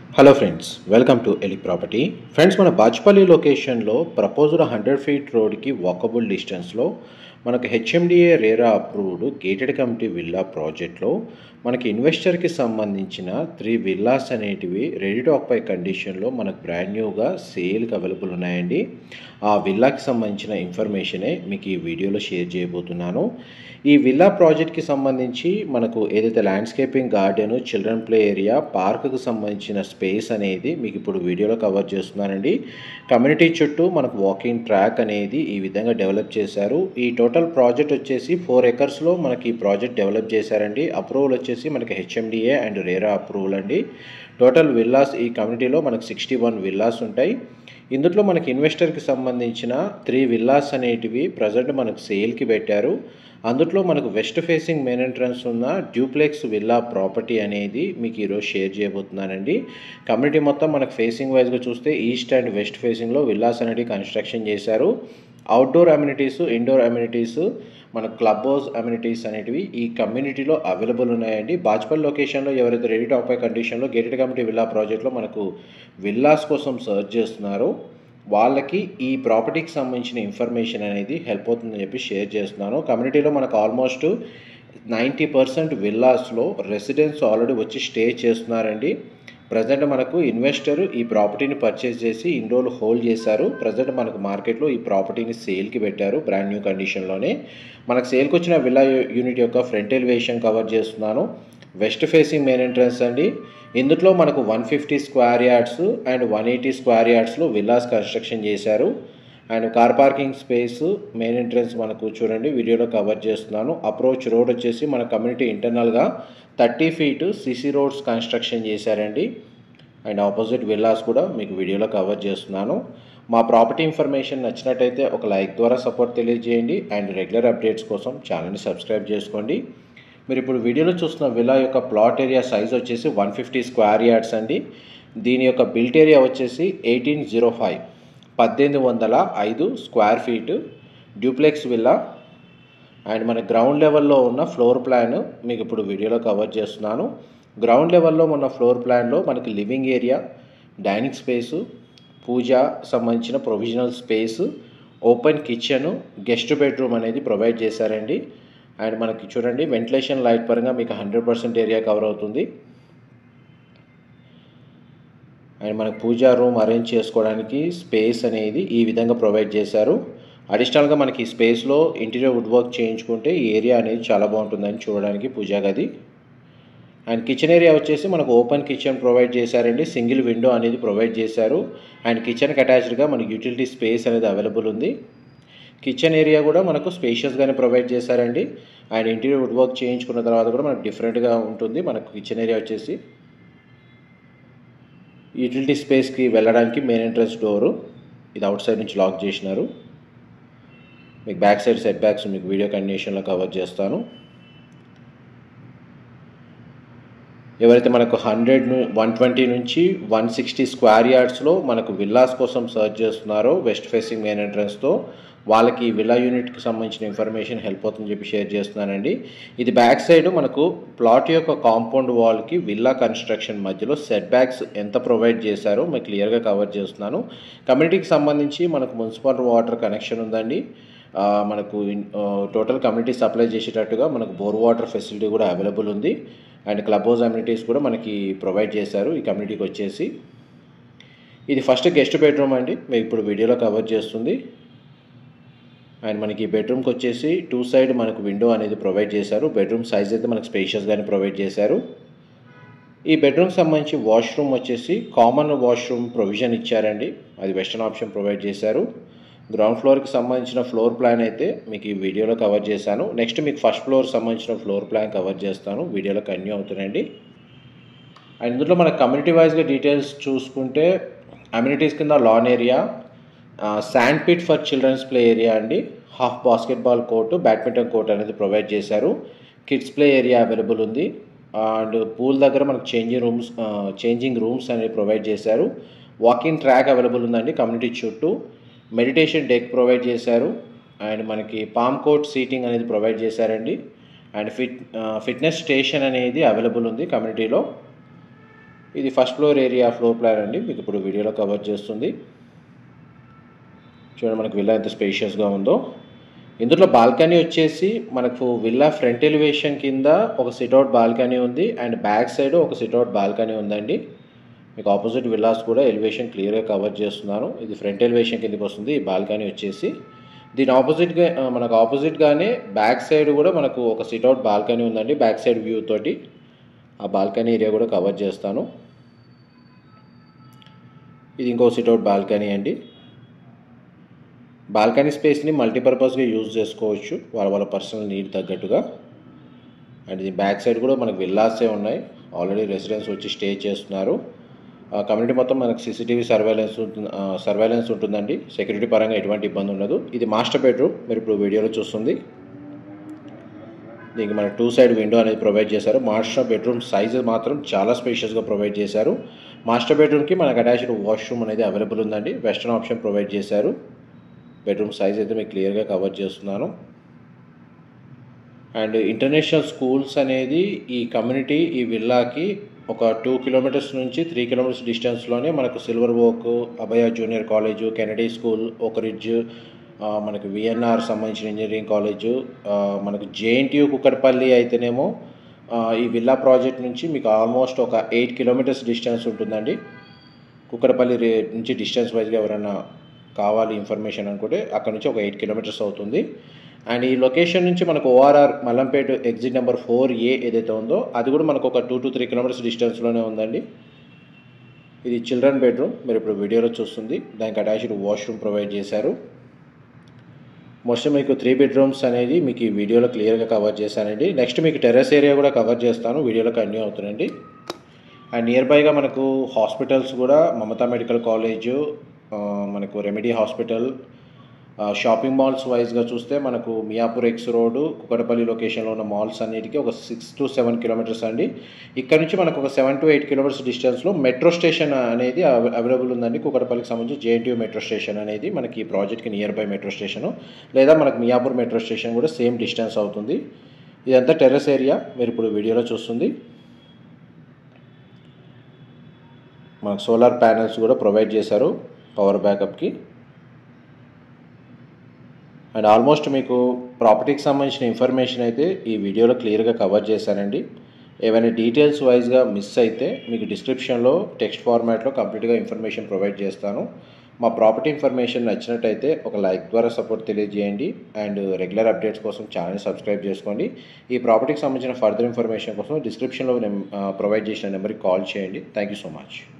Hello friends, welcome to ఎలి property. Friends, మన బాచ్పల్లి లొకేషన్లో ప్రపోజ్డ్ 100 ఫీట్ రోడ్కి వాకబుల్ డిస్టెన్స్లో మనకు HMDA RERA approved gated community villa ప్రాజెక్ట్లో మనకి ఇన్వెస్టర్కి సంబంధించిన 3 విల్లాస్ అనేటివి రెడీ టు ఆక్యుపై కండిషన్లో మనకు బ్రాండ్ న్యూగా సేల్కి అవైలబుల్ ఉన్నాయండి. ఆ విల్లాకి సంబంధించిన ఇన్ఫర్మేషనే మీకు ఈ వీడియోలో షేర్ చేయబోతున్నాను. ఈ విల్లా ప్రాజెక్ట్కి సంబంధించి మనకు ఏదైతే landscaping garden, children play area, పార్కుకు సంబంధించిన స్పేస్ అనేది మీకు ఇప్పుడు వీడియోలో కవర్ చేస్తున్నానండి. కమ్యూనిటీ చుట్టూ మనకు వాకింగ్ ట్రాక్ అనేది ఈ విధంగా డెవలప్ చేశారు. ఈ టోటల్ ప్రాజెక్ట్ వచ్చేసి 4 ఎకర్స్లో మనకి ఈ ప్రాజెక్ట్ డెవలప్ చేశారండి. అప్రూవల్ వచ్చేసి మనకి హెచ్ఎండిఏ అండ్ రేరా అప్రూవల్ అండి. టోటల్ విల్లాస్ ఈ కమ్యూనిటీలో మనకు 61 విల్లాస్ ఉంటాయి. ఇందులో మనకి ఇన్వెస్టర్కి సంబంధించిన 3 విల్లాస్ అనేటివి ప్రజెంట్ మనకు సేల్కి పెట్టారు. అందులో మనకు వెస్ట్ ఫేసింగ్ మెయిన్ ఎంట్రన్స్ ఉన్న డ్యూప్లెక్స్ విల్లా ప్రాపర్టీ అనేది మీకు ఈరోజు షేర్ చేయబోతున్నానండి. కమ్యూనిటీ మొత్తం మనకు ఫేసింగ్ వైజ్గా చూస్తే ఈస్ట్ అండ్ వెస్ట్ ఫేసింగ్లో విల్లాస్ అనేవి కన్స్ట్రక్షన్ చేశారు. అవుట్డోర్ అమ్యూనిటీస్, ఇండోర్ అమ్యూనిటీస్, మన క్లబ్ హౌస్ అమ్యూనిటీస్ అనేటివి ఈ కమ్యూనిటీలో అవైలబుల్ ఉన్నాయండి. బాచ్పల్లి లొకేషన్లో ఎవరైతే రెడీ టు ఆక్యుపై కండిషన్లో గేటెడ్ కమ్యూనిటీ విల్లా ప్రాజెక్ట్లో మనకు విల్లాస్ కోసం సర్చ్ చేస్తున్నారో వాళ్ళకి ఈ ప్రాపర్టీకి సంబంధించిన ఇన్ఫర్మేషన్ అనేది హెల్ప్ అవుతుందని చెప్పి షేర్ చేస్తున్నాను. కమ్యూనిటీలో మనకు ఆల్మోస్ట్ 90% విల్లాస్లో రెసిడెంట్స్ ఆల్రెడీ వచ్చి స్టే చేస్తున్నారండి. ప్రజెంట్ మనకు ఇన్వెస్టర్ ఈ ప్రాపర్టీని పర్చేస్ చేసి ఇన్ని రోజులు హోల్డ్ చేశారు. ప్రజెంట్ మనకు మార్కెట్లో ఈ ప్రాపర్టీని సేల్కి పెట్టారు బ్రాండ్ న్యూ కండిషన్లోనే. మనకు సేల్కి వచ్చిన విల్లా యూనిట్ యొక్క ఫ్రంట్ ఎలివేషన్ కవర్ చేస్తున్నాను. వెస్ట్ ఫేసింగ్ మెయిన్ ఎంట్రన్స్ అండి. ఇందులో మనకు 150 స్క్వేర్ యార్డ్స్ అండ్ 180 స్క్వేర్ యార్డ్స్లో విల్లాస్ కన్స్ట్రక్షన్ చేశారు. And car parking space main entrance మనకు చూడండి వీడియోలో కవర్ చేస్తున్నాను. అప్రోచ్ రోడ్ వచ్చేసి మన కమ్యూనిటీ ఇంటర్నల్గా 30 ఫీట్ సిసి రోడ్స్ కన్స్ట్రక్షన్ చేశారండి. అండ్ ఆపోజిట్ విల్లాస్ కూడా మీకు వీడియోలో కవర్ చేస్తున్నాను. మా ప్రాపర్టీ ఇన్ఫర్మేషన్ నచ్చినట్టయితే ఒక లైక్ ద్వారా సపోర్ట్ తెలియజేయండి. అండ్ రెగ్యులర్ అప్డేట్స్ కోసం ఛానల్ని సబ్స్క్రైబ్ చేసుకోండి. మీరు ఇప్పుడు వీడియోలో చూస్తున్న విల్లా యొక్క ప్లాట్ ఏరియా సైజ్ వచ్చేసి 150 స్క్వేర్ యార్డ్స్ అండి. దీని యొక్క బిల్ట్ ఏరియా వచ్చేసి 1805 1805 square feet duplex villa. And మన గ్రౌండ్ లెవెల్లో ఉన్న ఫ్లోర్ ప్లాన్ మీకు ఇప్పుడు వీడియోలో కవర్ చేస్తున్నాను. గ్రౌండ్ లెవెల్లో ఉన్న ఫ్లోర్ ప్లాన్లో మనకి లివింగ్ ఏరియా, డైనింగ్ స్పేసు, పూజ సంబంధించిన provisional space, open kitchen, guest bedroom అనేది ప్రొవైడ్ చేశారండి. అండ్ మనకి చూడండి వెంటిలేషన్ లైట్ పరంగా మీకు 100% ఏరియా కవర్ అవుతుంది. అండ్ మనకు పూజా రూమ్ అరేంజ్ చేసుకోవడానికి స్పేస్ అనేది ఈ విధంగా ప్రొవైడ్ చేశారు. అడిషనల్గా మనకి ఈ స్పేస్లో ఇంటీరియర్ వుడ్ వర్క్ చేయించుకుంటే ఈ ఏరియా అనేది చాలా బాగుంటుందని చూడడానికి పూజా గది. అండ్ కిచెన్ ఏరియా వచ్చేసి మనకు ఓపెన్ కిచెన్ ప్రొవైడ్ చేశారండి. సింగిల్ విండో అనేది ప్రొవైడ్ చేశారు. అండ్ కిచెన్కి అటాచ్డ్గా మనకి యూటిలిటీ స్పేస్ అనేది అవైలబుల్ ఉంది. కిచెన్ ఏరియా కూడా మనకు స్పేషియస్గానే ప్రొవైడ్ చేశారండి. అండ్ ఇంటీరియర్ వుడ్ వర్క్ చేయించుకున్న తర్వాత కూడా మనకు డిఫరెంట్గా ఉంటుంది. మనకు కిచెన్ ఏరియా వచ్చేసి యూటిలిటీ స్పేస్కి వెళ్ళడానికి మెయిన్ ఎంట్రన్స్ డోరు ఇది అవుట్ సైడ్ నుంచి లాక్ చేసినారు. మీకు బ్యాక్ సైడ్ సెట్ బ్యాక్స్ మీకు వీడియో కండిషన్లో కవర్ చేస్తాను. ఎవరైతే మనకు 120 నుంచి 160 స్క్వేర్ యార్డ్స్లో మనకు విల్లాస్ కోసం సర్చ్ చేస్తున్నారో వెస్ట్ ఫేసింగ్ మెయిన్ ఎంట్రన్స్తో వాళ్ళకి విల్లా యూనిట్కి సంబంధించిన ఇన్ఫర్మేషన్ హెల్ప్ అవుతుందని చెప్పి షేర్ చేస్తున్నానండి. ఇది బ్యాక్ సైడ్ మనకు ప్లాట్ యొక్క కాంపౌండ్ వాల్కి విల్లా కన్స్ట్రక్షన్ మధ్యలో సెట్ బ్యాక్స్ ఎంత ప్రొవైడ్ చేశారో మీకు క్లియర్గా కవర్ చేస్తున్నాను. కమ్యూనిటీకి సంబంధించి మనకు మున్సిపల్ వాటర్ కనెక్షన్ ఉందండి. మనకు టోటల్ కమ్యూనిటీ సప్లై చేసేటట్టుగా మనకు బోర్ వాటర్ ఫెసిలిటీ కూడా అవైలబుల్ ఉంది. అండ్ క్లబ్ హౌస్ అమ్యూనిటీస్ కూడా మనకి ప్రొవైడ్ చేశారు ఈ కమ్యూనిటీకి వచ్చేసి. ఇది ఫస్ట్ గెస్ట్ బెడ్రూమ్ అండి, మీకు ఇప్పుడు వీడియోలో కవర్ చేస్తుంది. అండ్ మనకి బెడ్రూమ్కి వచ్చేసి 2 సైడ్ మనకు విండో అనేది ప్రొవైడ్ చేశారు. బెడ్రూమ్ సైజ్ అయితే మనకు స్పేషియస్గానే ప్రొవైడ్ చేశారు. ఈ బెడ్రూమ్కి సంబంధించి వాష్రూమ్ వచ్చేసి కామన్ వాష్రూమ్ ప్రొవిజన్ ఇచ్చారండి. అది వెస్టర్న్ ఆప్షన్ ప్రొవైడ్ చేశారు. గ్రౌండ్ ఫ్లోర్కి సంబంధించిన ఫ్లోర్ ప్లాన్ అయితే మీకు ఈ వీడియోలో కవర్ చేశాను. నెక్స్ట్ మీకు ఫస్ట్ ఫ్లోర్ సంబంధించిన ఫ్లోర్ ప్లాన్ కవర్ చేస్తాను. వీడియోలో కంటిన్యూ అవుతుందండి. అండ్ ఇందులో మన కమ్యూనిటీ వైజ్గా డీటెయిల్స్ చూసుకుంటే అమ్యూనిటీస్ కింద lawn area, sand pit for childrens play area అండి, half basketball court, badminton court అనేది ప్రొవైడ్ చేశారు. కిడ్స్ ప్లే ఏరియా అవైలబుల్ ఉంది. అండ్ పూల్ దగ్గర మనకు చేంజింగ్ రూమ్స్ అనేది ప్రొవైడ్ చేశారు. వాకింగ్ ట్రాక్ అవైలబుల్ ఉందండి కమ్యూనిటీ చుట్టూ. మెడిటేషన్ డెక్ ప్రొవైడ్ చేశారు. అండ్ మనకి పామ్ కోర్ట్ సీటింగ్ అనేది ప్రొవైడ్ చేశారండి. అండ్ ఫిట్నెస్ స్టేషన్ అనేది అవైలబుల్ ఉంది కమ్యూనిటీలో. ఇది first floor area floor plan అండి, మీకు ఇప్పుడు వీడియోలో కవర్ చేస్తుంది. చూడండి మనకు విల్లా ఎంత స్పేషియస్గా ఉందో. ఇందులో బాల్కనీ వచ్చేసి మనకు విల్లా ఫ్రంట్ ఎలివేషన్ కింద ఒక సిట్అవుట్ బాల్కనీ ఉంది అండ్ బ్యాక్ సైడ్ ఒక సిట్అవుట్ బాల్కనీ ఉందండి. మీకు ఆపోజిట్ విల్లాస్ కూడా ఎలివేషన్ క్లియర్గా కవర్ చేస్తున్నాను. ఇది ఫ్రంట్ ఎలివేషన్ కిందకి వస్తుంది ఈ బాల్కనీ వచ్చేసి. దీని ఆపోజిట్గానే బ్యాక్ సైడ్ కూడా మనకు ఒక సిట్అవుట్ బాల్కనీ ఉందండి, బ్యాక్ సైడ్ వ్యూ తోటి. ఆ బాల్కనీ ఏరియా కూడా కవర్ చేస్తాను. ఇది ఇంకో సిట్అవుట్ బాల్కనీ అండి. బాల్కనీ స్పేస్ని మల్టీపర్పస్గా యూజ్ చేసుకోవచ్చు వాళ్ళ పర్సనల్ నీడ్ తగ్గట్టుగా. అండ్ ఇది బ్యాక్ సైడ్ కూడా మనకు విల్లాసే ఉన్నాయి, ఆల్రెడీ రెసిడెన్స్ వచ్చి స్టే చేస్తున్నారు. కమ్యూనిటీ మొత్తం మనకు సీసీటీవీ సర్వేలెన్స్ ఉంటుందండి. సెక్యూరిటీ పరంగా ఎటువంటి ఇబ్బంది ఉండదు. ఇది మాస్టర్ బెడ్రూమ్, మీరు ఇప్పుడు వీడియోలో చూస్తుంది. దీనికి మనకు 2 సైడ్ విండో అనేది ప్రొవైడ్ చేశారు. మాస్టర్ బెడ్రూమ్ సైజు మాత్రం చాలా స్పేషియస్గా ప్రొవైడ్ చేశారు. మాస్టర్ బెడ్రూమ్కి మనకు అటాచ్డ్ వాష్రూమ్ అనేది అవైలబుల్ ఉందండి, వెస్టర్న్ ఆప్షన్ ప్రొవైడ్ చేశారు. బెడ్రూమ్ సైజ్ అయితే మీకు క్లియర్గా కవర్ చేస్తున్నాను. అండ్ ఇంటర్నేషనల్ స్కూల్స్ అనేది ఈ కమ్యూనిటీ ఈ విల్లాకి ఒక 2 కిలోమీటర్స్ నుంచి 3 కిలోమీటర్స్ డిస్టెన్స్లోనే మనకు silver oak, Abhaya junior college, Kennedy school, oak ridge, మనకు విఎన్ఆర్ సంబంధించిన ఇంజనీరింగ్ కాలేజు, మనకు జేఎన్టీయూ కుక్కడపల్లి అయితేనేమో ఈ విల్లా ప్రాజెక్ట్ నుంచి మీకు ఆల్మోస్ట్ ఒక 8 కిలోమీటర్స్ డిస్టెన్స్ ఉంటుందండి. కుక్కడపల్లి నుంచి డిస్టెన్స్ వైజ్గా ఎవరైనా కావాలి ఇన్ఫర్మేషన్ అనుకుంటే అక్కడ నుంచి ఒక 8 కిలోమీటర్స్ అవుతుంది. అండ్ ఈ లొకేషన్ నుంచి మనకు ORR Mallampet exit number 4A ఏదైతే ఉందో అది కూడా మనకు ఒక 2 to 3 కిలోమీటర్స్ డిస్టెన్స్లోనే ఉందండి. ఇది చిల్డ్రన్ బెడ్రూమ్, మీరు ఇప్పుడు వీడియోలో చూస్తుంది. దానికి అటాచ్డ్ వాష్రూమ్ ప్రొవైడ్ చేశారు. మోస్ట్లీ మీకు 3 బెడ్రూమ్స్ అనేది మీకు ఈ వీడియోలో క్లియర్గా కవర్ చేశానండి. నెక్స్ట్ మీకు టెర్రస్ ఏరియా కూడా కవర్ చేస్తాను, వీడియోలో కంటిన్యూ అవుతుందండి. అండ్ నియర్ బైగా మనకు హాస్పిటల్స్ కూడా మమతా మెడికల్ కాలేజు, మనకు రెమెడీ హాస్పిటల్, షాపింగ్ మాల్స్ వైజ్గా చూస్తే మనకు మియాపూర్ ఎక్స్ రోడ్డు, కుకటపల్లి లొకేషన్లో ఉన్న మాల్స్ అన్నిటికీ ఒక 6 to 7 కిలోమీటర్స్ అండి. ఇక్కడ నుంచి మనకు ఒక 7 to 8 కిలోమీటర్స్ డిస్టెన్స్లో మెట్రో స్టేషన్ అనేది అవైలబుల్ ఉందండి. కుకటపల్లికి సంబంధించి జేఎన్టీయూ మెట్రో స్టేషన్ అనేది మనకి ఈ ప్రాజెక్ట్కి నియర్ బై మెట్రో స్టేషను, లేదా మనకు మియాపూర్ మెట్రో స్టేషన్ కూడా సేమ్ డిస్టెన్స్ అవుతుంది. ఇదంతా టెర్రస్ ఏరియా, మీరు ఇప్పుడు వీడియోలో చూస్తుంది. మనకు సోలార్ ప్యానెల్స్ కూడా ప్రొవైడ్ చేశారు పవర్ బ్యాకప్కి. అండ్ ఆల్మోస్ట్ మీకు ప్రాపర్టీకి సంబంధించిన ఇన్ఫర్మేషన్ అయితే ఈ వీడియోలో క్లియర్గా కవర్ చేశానండి. ఏవైనా డీటెయిల్స్ వైజ్గా మిస్ అయితే మీకు డిస్క్రిప్షన్లో టెక్స్ట్ ఫార్మాట్లో కంప్లీట్గా ఇన్ఫర్మేషన్ ప్రొవైడ్ చేస్తాను. మా ప్రాపర్టీ ఇన్ఫర్మేషన్ నచ్చినట్టయితే ఒక లైక్ ద్వారా సపోర్ట్ తెలియజేయండి. అండ్ రెగ్యులర్ అప్డేట్స్ కోసం ఛానల్ సబ్స్క్రైబ్ చేసుకోండి. ఈ ప్రాపర్టీకి సంబంధించిన ఫర్దర్ ఇన్ఫర్మేషన్ కోసం డిస్క్రిప్షన్లో ప్రొవైడ్ చేసిన నెంబర్కి కాల్ చేయండి. Thank you so much.